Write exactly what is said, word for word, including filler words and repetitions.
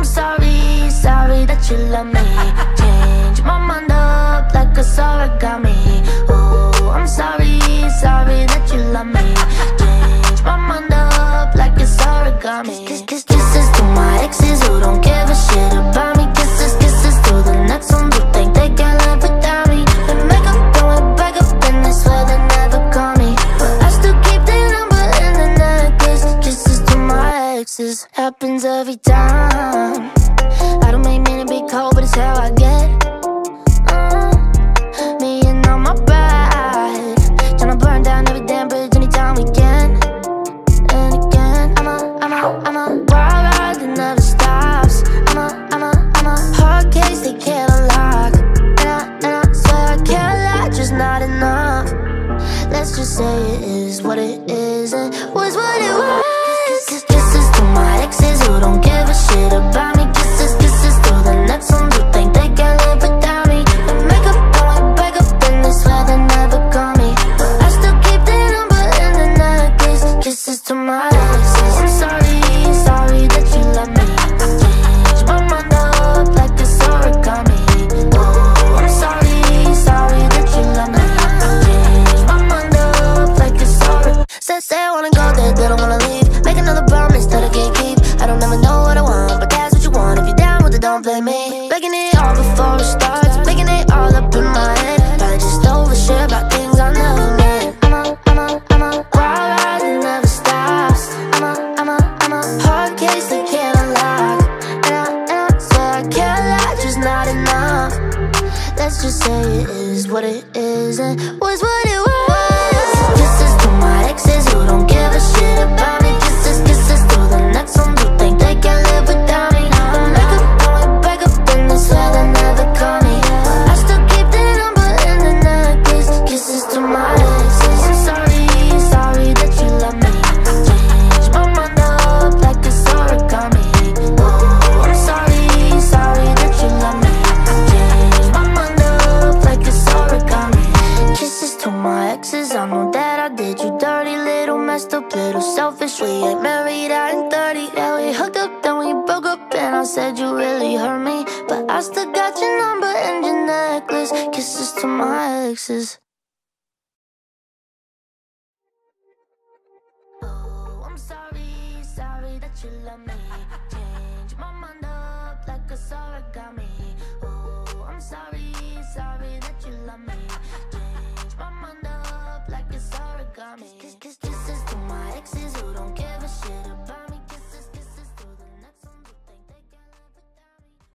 sorry, sorry that you love me. Change my mind up like a origami. Oh, I'm sorry, sorry that you love me. Change my mind up like it's origami. Kiss, kiss, kisses to my exes who don't give a shit about me. Kisses, kisses to the next ones who think they can live without me. They make up, going back up, and they swear they never call me, but I still keep their number in the necklace. Kisses to my exes, happens every time. I don't make mean to be cold, but it's how I get. uh, Me and all my pride, tryna burn down every damn bridge anytime we can. And again, I'm a, I'm a, I'm a wild ride that never stops. I'm a, I'm a, I'm a hard case they can't unlock. And I, and I swear I can't lie, just not enough. Let's just say it is what it is and was what it was. Kisses to my exes who don't give a shit about me. Kisses, kisses to the next ones who think they can live without me. They make up, going back up, and they swear they never call me, but I still keep their number in the necklace. Kisses to my exes. I'm sorry, sorry that you love me. Change my mind up like it's origami. Oh, I'm sorry, sorry that you love me. Change my mind up like it's origami. Say, say I wanna go there, they don't wanna leave. Make another promise that I can't keep. I don't ever know what I want, but that's what you want. If you're down with it, don't blame me. Breaking it all before it starts, making it all up in my head. Probably just overshare about things I never meant. I'm a, I'm a, I'm a wild ride that never stops. I'm a, I'm a, I'm a hard case they can't unlock. And I, and I swear I can't lie, just not enough. Let's just say it is what it is and was what it was. Kisses to my exes who don't give a shit about me. Kisses, kisses to the next ones who think they can live without me. They make up, going back up, and they swear they never call me, but I still keep their number in the necklace. Kisses to my exes. I'm sorry, sorry that you love me. Change my mind up like it's origami. Oh, I'm sorry, sorry that you love me. Change my mind up like it's origami. Kisses to my exes, I know that I did you dirty. Little messed up, little selfish. We ain't married, I ain't thirty. Yeah, we hooked up, then we broke up, and I said you really hurt me, but I still got your number and your necklace. Kisses to my exes. Oh, I'm sorry, sorry that you love me. Change my mind up like it's origami. Oh, I'm sorry, sorry that you love me. Change my mind up like it's origami. Kiss, kiss,